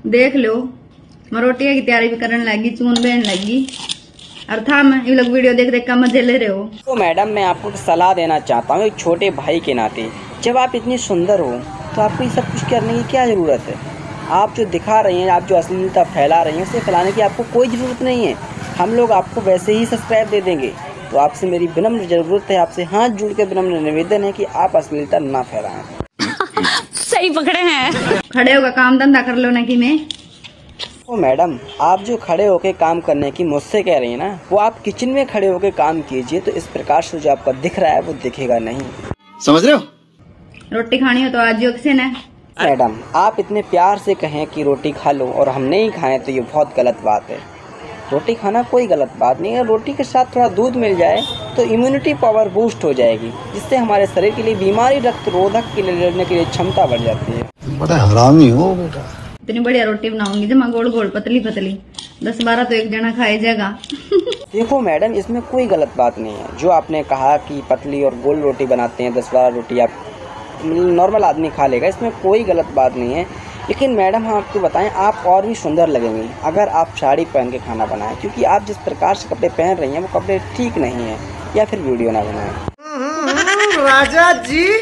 देख लो, मैं रोटियां की तैयारी भी करने लगी, चून बहन लगी। और था मैं ये लोग वीडियो देख देख कर मजे ले रहे हो। तो मैडम मैं आपको सलाह देना चाहता हूँ एक छोटे भाई के नाते, जब आप इतनी सुंदर हो तो आपको ये सब कुछ करने की क्या ज़रूरत है। आप जो दिखा रही हैं, आप जो अश्लीलता फैला रही हैं, उसे फैलाने की आपको कोई ज़रूरत नहीं है। हम लोग आपको वैसे ही सब्सक्राइब दे देंगे। तो आपसे मेरी विनम्र ज़रूरत है, आपसे हाथ जोड़ के विनम्र निवेदन है कि आप अश्लीलता ना फैलाएं। सही पकड़े हैं। खड़े होकर काम धंधा कर लो ना कि मैं। तो मैडम आप जो खड़े होकर काम करने की मुझसे कह रही हैं ना, वो आप किचन में खड़े होकर काम कीजिए, तो इस प्रकार से जो आपका दिख रहा है वो दिखेगा नहीं। समझ रहे हो? रोटी खानी हो तो आज योग से ना। मैडम आप इतने प्यार से कहें कि रोटी खा लो और हम नहीं खाएं तो ये बहुत गलत बात है। रोटी खाना कोई गलत बात नहीं है। रोटी के साथ थोड़ा दूध मिल जाए तो इम्यूनिटी पावर बूस्ट हो जाएगी, जिससे हमारे शरीर के लिए बीमारी रक्त रोधक के लिए लड़ने के लिए क्षमता बढ़ जाती है। बड़ा हरामी हो बेटा। इतनी बढ़िया रोटी बनाऊंगी जमा गोल गोल पतली पतली, 10-12 तो एक जना खाए जाएगा। देखो मैडम इसमें कोई गलत बात नहीं है। जो आपने कहा कि पतली और गोल रोटी बनाते हैं, 10-12 रोटी आप नॉर्मल आदमी खा लेगा, इसमें कोई गलत बात नहीं है। लेकिन मैडम हम आपको बताएं, आप और भी सुंदर लगेंगी अगर आप साड़ी पहन के खाना बनाएं, क्योंकि आप जिस प्रकार से कपड़े पहन रही हैं वो कपड़े ठीक नहीं हैं। या फिर वीडियो ना बनाएं। राजा जी।